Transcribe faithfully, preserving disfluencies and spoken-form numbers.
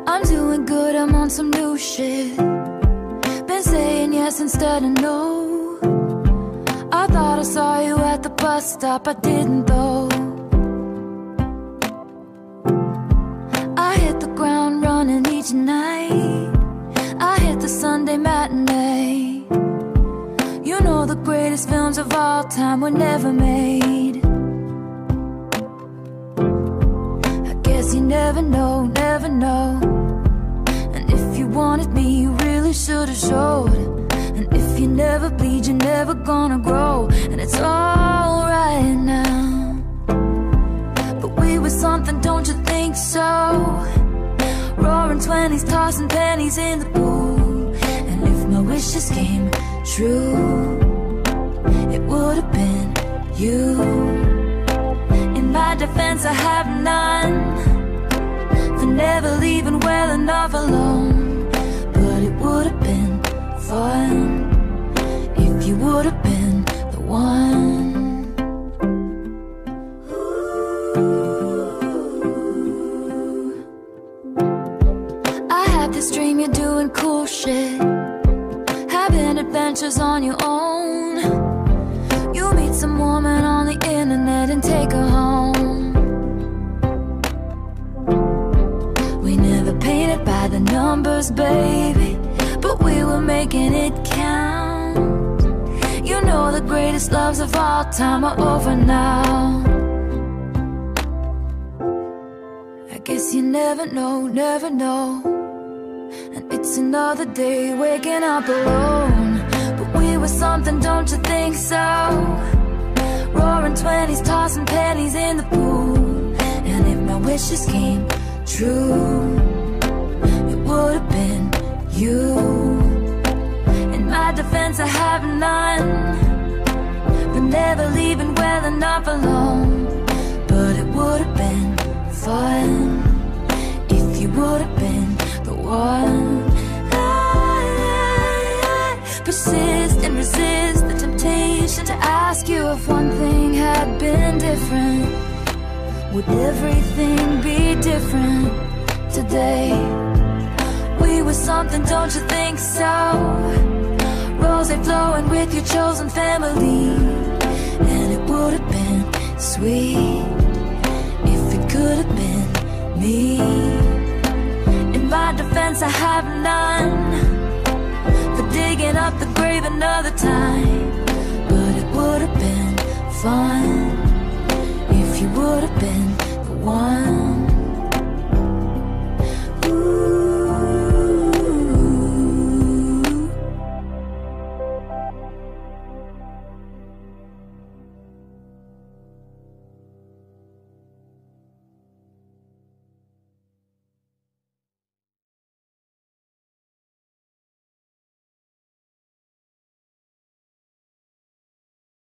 I'm doing good, I'm on some new shit. Been saying yes instead of no. I thought I saw you at the bus stop, I didn't though. I hit the ground running each night. I hit the Sunday matinee. You know the greatest films of all time were never made. I guess you never know, never know. And if you wanted me, you really should've showed. And if you never bleed, you're never gonna grow. And it's alright now, but we were something, don't you think so? Roaring twenties, tossing pennies in the pool. And if my wishes came true, it would've been you. In my defense, I have none for never leaving well enough alone. But it would've been fun if you would've been the one. I had this dream you're doing cool shit, having adventures on your own. You meet some woman on the internet and take her home. We never painted by the numbers, baby, but we were making it count. You know the greatest loves of all time are over now. I guess you never know, never know. And it's another day waking up alone. But we were something, don't you think so? Roaring twenties, tossing pennies in the pool. And if my wishes came true, it would've been you. In my defense, I have none for never leaving well enough alone. But it would've been fun if you would've been the one. I, I, I persist and resist the temptation to ask you if one thing had been different. Would everything be different today? We were something, don't you think so? Rose flowing with your chosen family. And it would have been sweet if it could have been me. In my defense, I have none for digging up the grave another time.